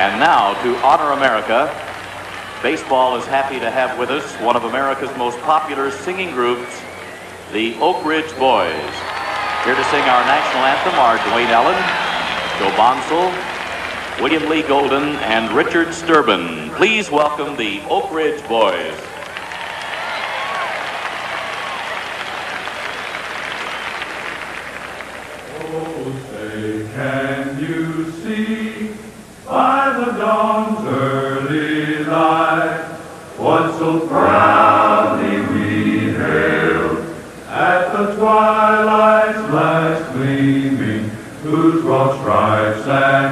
And now, to honor America, baseball is happy to have with us one of America's most popular singing groups, the Oak Ridge Boys. Here to sing our national anthem are Dwayne Allen, Joe Bonsall, William Lee Golden, and Richard Sturban. Please welcome the Oak Ridge Boys. Oh, say, can you see by the dawn's early light what so proudly we hailed at the twilight's last gleaming, whose broad stripes and